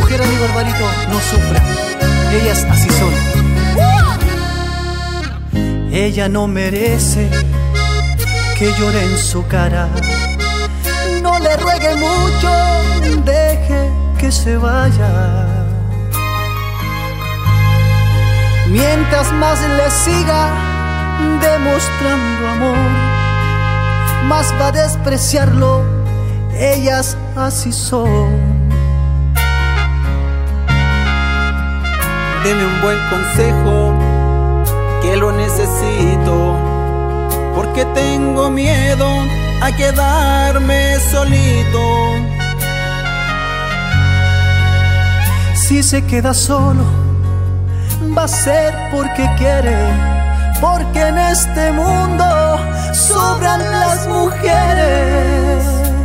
mujer, amigo Alvarito, no sufra. Ellas así son. Ella no merece que llore en su cara. No le ruegue mucho, deje que se vaya. Mientras más le siga demostrando amor, más va a despreciarlo. Ellas así son. Deme un buen consejo, que lo necesito, porque tengo miedo a quedarme solito. Si se queda solo, va a ser porque quiere, porque en este mundo sobran las mujeres.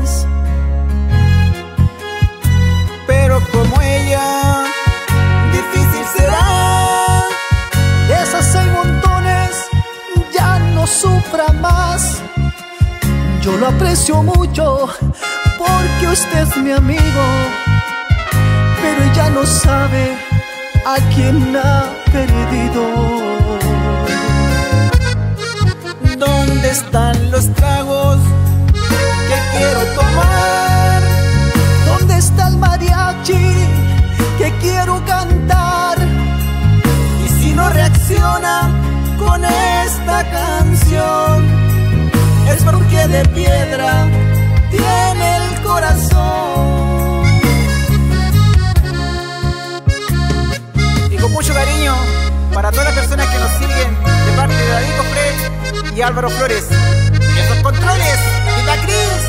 Pero como ella, difícil será. De esas hay montones, ya no sufra más. Yo lo aprecio mucho, porque usted es mi amigo, pero ella no sabe a quién ha perdido. ¿Dónde están los tragos que quiero tomar? ¿Dónde está el mariachi que quiero cantar? Y si no reacciona con esta canción, es porque de piedra tiene el corazón. Y con mucho cariño para todas las personas que nos siguen, de parte de David Cofré y Álvaro Flores, esos controles y la Cris.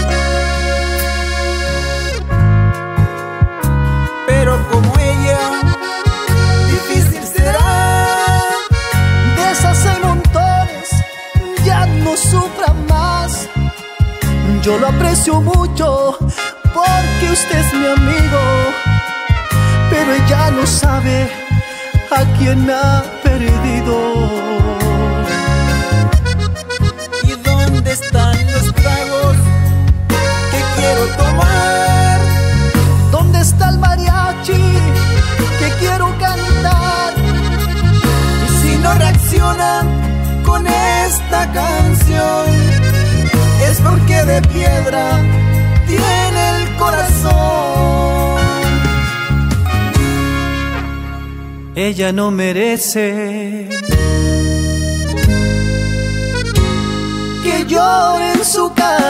Pero como ella, difícil será. De esas hay montones, ya no sufra más. Yo lo aprecio mucho, porque usted es mi amigo, pero ella no sabe a quién ha perdido. ¿Y dónde están los tragos que quiero tomar? ¿Dónde está el mariachi que quiero cantar? Y si no reaccionan con esta canción, es porque de piedra tiene el corazón. Ella no merece que llore en su cara.